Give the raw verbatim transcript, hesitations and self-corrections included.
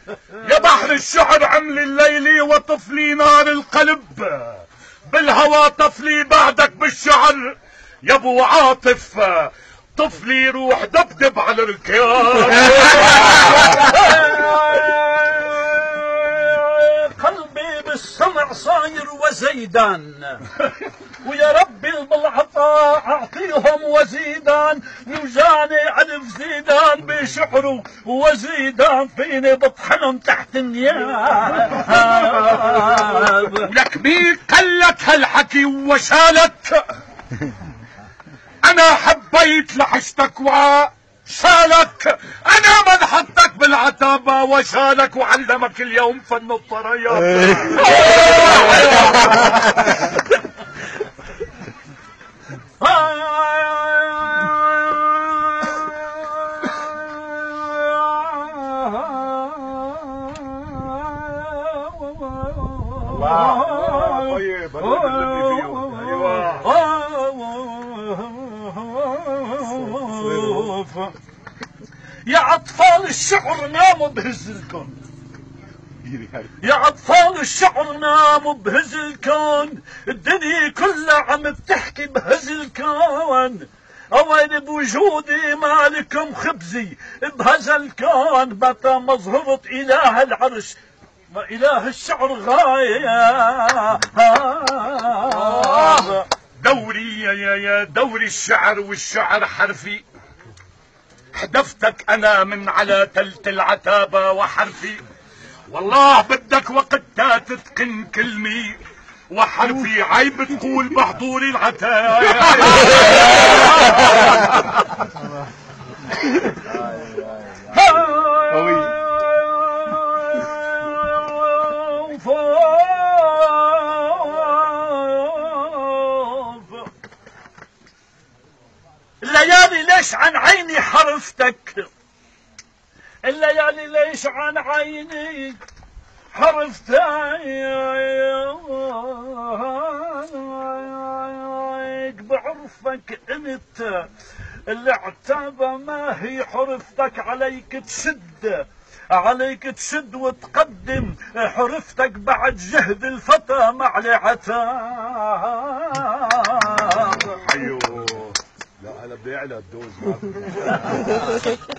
يا بحر الشعر عملي الليلي وطفلي نار القلب، بالهوى طفلي بعدك بالشعر يا ابو عاطف، طفلي روح دبدب على الركيان. قلبي بالسمع صاير وزيدان، ويا ربي بالعطاء اعطيهم وزيدان، يوجاني الف زيدان بشعره وزيدان فيني بطحنهم تحت النياب. ولك مين قالك هالحكي وشالك؟ انا حبيت لحشتك وشالك، انا من حطك بالعتابة وشالك وعلمك اليوم فن الطريات. الله طيب يا أطفال الشعر ناموا بهزلكم، يا أطفال الشعر ناموا بهزلكم، الدنيا كلها عم بتحكي بهزلكم، أوين بوجودي مالكم خبزي بهزلكم، متى مظهرة إله العرش وإله الشعر غاية. دوري يا يا يا دوري الشعر والشعر حرفي، حدفتك انا من على تلت العتابة وحرفي، والله بدك وقتها تتقن كلمي وحرفي، عيب تقول بحضوري العتايا. الليالي ليش عن عيني حرفتك، الليالي ليش عن عيني حرفتك، بعرفك انت العتابة ما هي حرفتك، عليك تشد عليك تشد وتقدم حرفتك بعد جهد الفتى مع العتاب. ايوه لا هلا بده يعلى الدوز.